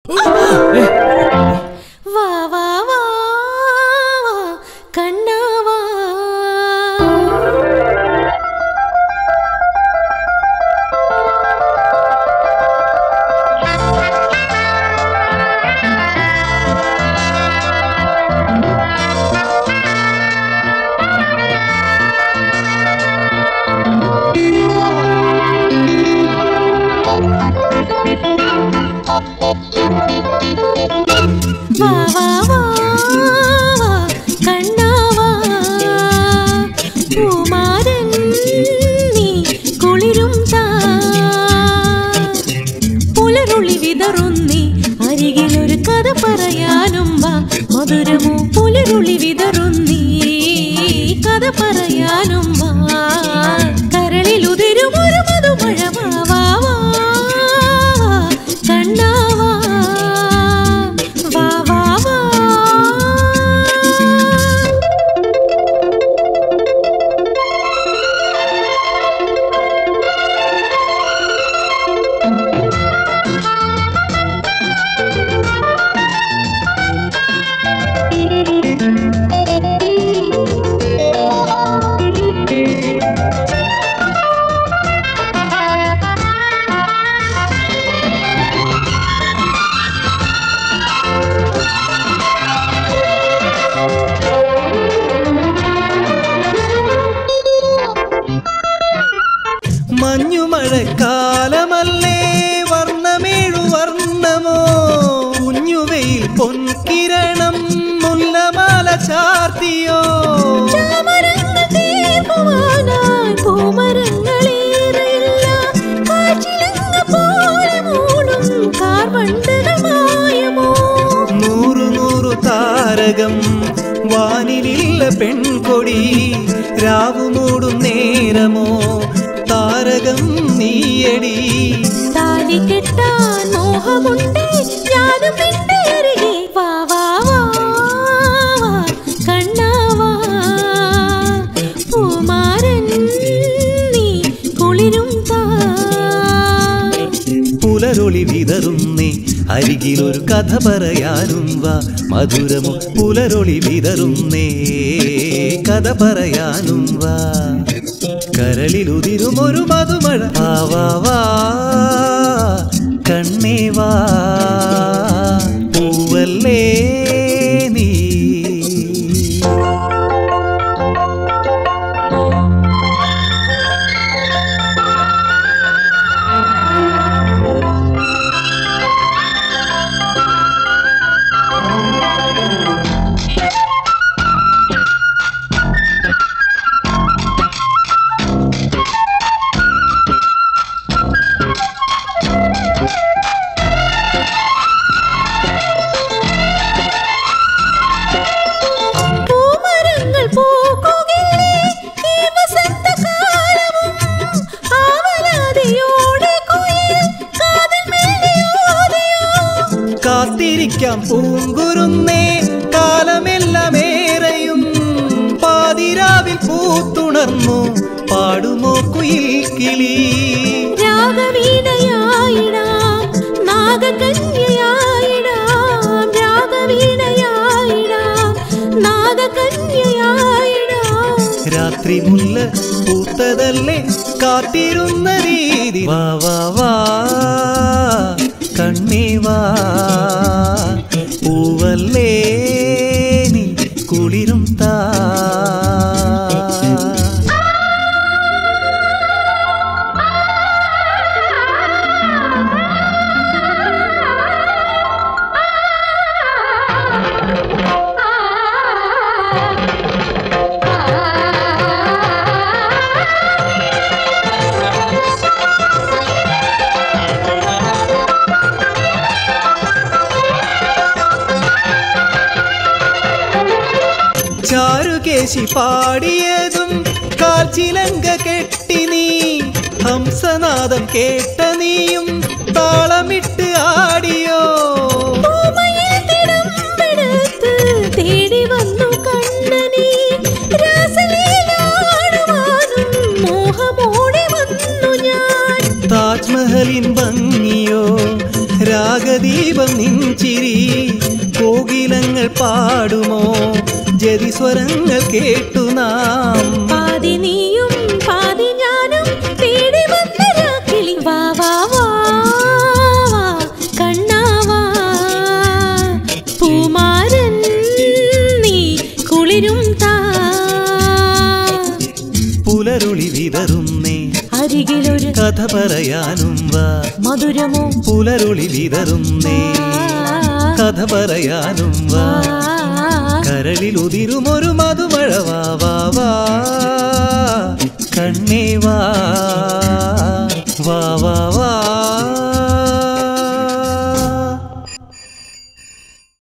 വാ വാ വാ കണ്ണാവാ വാ വാ വാ കണ്ണാവാ പൂമാരൻ നീ കുളിരും താ പുലരുളി വിതറുന്നേ അരികിലൊരു കഥ പറയാനും വാ മധുരമോ പുലരുളി വിതറുന്നേ കഥ പറയാനും വാ കരളിലുതിരും ഒരു മധുമഴ വാ വാ വാ കണ്ണാവാ മഞ്ഞുമഴക്കാലമല്ലേ വർണ്ണമേഴു വർണ്ണമോ കുഞ്ഞുവെയിൽ പൊൻകിരണം മുല്ലമാല ചാർത്തിയോ നൂറു നൂറു താരകം വാനിലില്ല പെൺകൊടി രാവുമൂടും നേരമോ താരകം നീയടി താലി കെട്ടാൻ മോഹമുണ്ട് ഞാനും നിന്റെ അരികെ വാ വാ വാ കണ്ണാവാ പൂമാരൻ നീ കുളിരും താ പുലരൊളി വിതറുന്നേ അരികിലൊരു കഥ പറയാനും വാ മധുരമോ പുലരൊളി വിതറുന്നേ കഥ പറയാനും വാ കരളിലുതിരുമൊരു മധുമഴ വാ വാ വാ കണ്ണേ വാ പൂവല്ലേ നീ കാത്തിരിക്കാം പൂങ്കുരുന്നേ കാലമെല്ലാമേറെയും പാതിരാവിൽ പൂത്തുണർന്നു പാടുമോ കുയിൽ കിളി രാഗവീണയായിടാം നാഗകന്യയായിടാം രാഗവീണയായിടാം നാഗകന്യയായിടാം രാത്രി മുല്ല പൂത്തതല്ലേ കാത്തിരുന്ന രീതി വാ വാ വാ കണ്ണേ വാ പൂവല്ലേ നീ കുളിരും താ ചാരുകേശി പാടിയതും കാൽച്ചിലങ്ക കെട്ടി നീ ഹംസനാദം കേട്ട നീയും താളമിട്ട് ആടിയോ തേടി വന്നു കണ്ണനീ രാസലീലാടുവാനും മോഹമോടെ വന്നു ഞാൻ താജ്മഹലിൻ ഭംഗിയോ രാഗദീപം നിൻ പുഞ്ചിരി കോകിലങ്ങൾ പാടുമോ ജതിസ്വരങ്ങൾ കേട്ടു നാം പാതി നീയും പാതി ഞാനും തേടി വന്ന രാക്കിളി വാ വാ വാ കണ്ണാവാ പൂമാരൻ നീ കുളിരും താ പുലരുളി വിതറുന്നേ അരികിലൊരു കഥ പറയാനും വാ മധുരമോ പുലരുളി വിതറുന്നേ കഥ പറയാനും വാ കരളിൽ ഉതിരുമൊരു മധുമഴ വാ വാ വാ കണ്ണേ വാ വാ വാ വാ